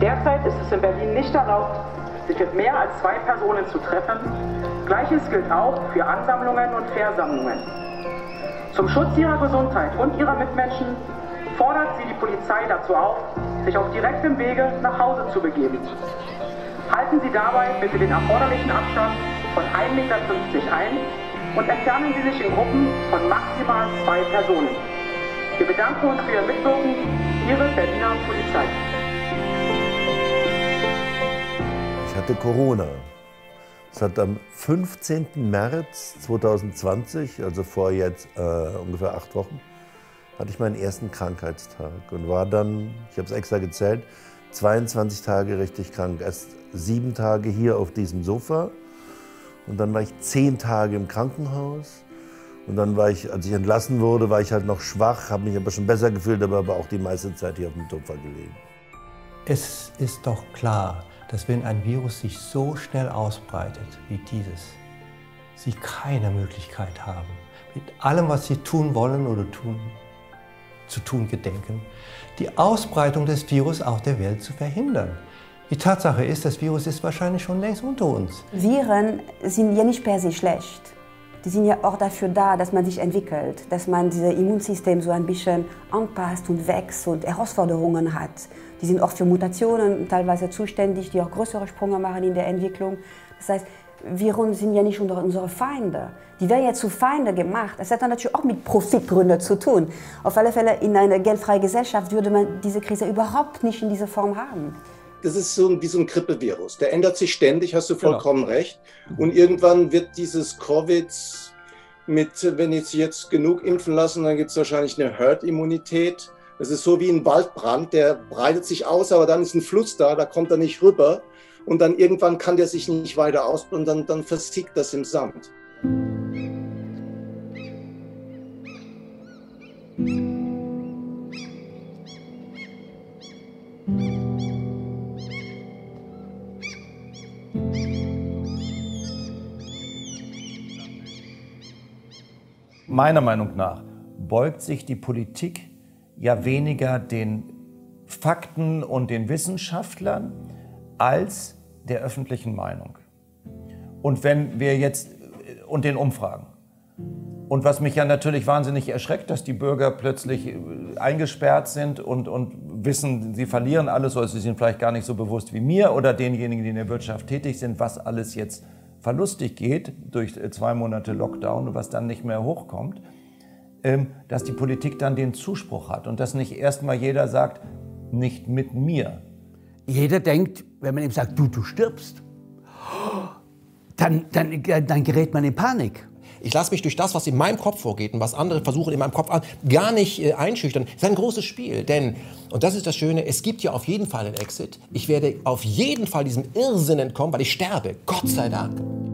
Derzeit ist es in Berlin nicht erlaubt, sich mit mehr als 2 Personen zu treffen. Gleiches gilt auch für Ansammlungen und Versammlungen. Zum Schutz ihrer Gesundheit und ihrer Mitmenschen fordert sie die Polizei dazu auf, sich auf direktem Wege nach Hause zu begeben. Halten Sie dabei bitte den erforderlichen Abstand von 1,50 Meter ein und entfernen Sie sich in Gruppen von maximal 2 Personen. Wir bedanken uns für Ihr Mitwirken, Ihre Berliner Polizei. Ich hatte Corona. Es hat am 15. März 2020, also vor jetzt ungefähr 8 Wochen, hatte ich meinen ersten Krankheitstag und war dann, ich habe es extra gezählt, 22 Tage richtig krank. Erst 7 Tage hier auf diesem Sofa und dann war ich 10 Tage im Krankenhaus. Und dann war ich, als ich entlassen wurde, war ich halt noch schwach, habe mich aber schon besser gefühlt, aber auch die meiste Zeit hier auf dem Sofa gelegen. Es ist doch klar, dass wenn ein Virus sich so schnell ausbreitet wie dieses, Sie keine Möglichkeit haben, mit allem, was Sie tun wollen oder zu tun gedenken, die Ausbreitung des Virus auf der Welt zu verhindern. Die Tatsache ist, das Virus ist wahrscheinlich schon längst unter uns. Viren sind ja nicht per se schlecht. Die sind ja auch dafür da, dass man sich entwickelt, dass man dieses Immunsystem so ein bisschen anpasst und wächst und Herausforderungen hat. Die sind auch für Mutationen teilweise zuständig, die auch größere Sprünge machen in der Entwicklung. Das heißt, Viren sind ja nicht unsere Feinde. Die werden ja zu Feinde gemacht. Das hat dann natürlich auch mit Profitgründen zu tun. Auf alle Fälle in einer geldfreien Gesellschaft würde man diese Krise überhaupt nicht in dieser Form haben. Das ist wie so ein Grippevirus. Der ändert sich ständig, hast du vollkommen recht. Und irgendwann wird dieses Covid wenn jetzt genug impfen lassen, dann gibt es wahrscheinlich eine Herd-Immunität. Das ist so wie ein Waldbrand, der breitet sich aus, aber dann ist ein Fluss da kommt er nicht rüber. Und dann irgendwann kann der sich nicht weiter ausbreiten und dann versiegt das im Sand. Meiner Meinung nach beugt sich die Politik ja weniger den Fakten und den Wissenschaftlern als der öffentlichen Meinung. Und wenn wir jetzt und den Umfragen. Und was mich ja natürlich wahnsinnig erschreckt, dass die Bürger plötzlich eingesperrt sind und wissen, sie verlieren alles, oder sie sind vielleicht gar nicht so bewusst wie mir oder denjenigen, die in der Wirtschaft tätig sind, was alles jetzt verlustig geht durch 2 Monate Lockdown und was dann nicht mehr hochkommt, dass die Politik dann den Zuspruch hat und dass nicht erstmal jeder sagt, nicht mit mir. Jeder denkt, wenn man ihm sagt, du stirbst, dann gerät man in Panik. Ich lasse mich durch das, was in meinem Kopf vorgeht und was andere versuchen in meinem Kopf gar nicht einschüchtern. Das ist ein großes Spiel, denn, und das ist das Schöne, es gibt ja auf jeden Fall einen Exit. Ich werde auf jeden Fall diesem Irrsinn entkommen, weil ich sterbe, Gott sei Dank.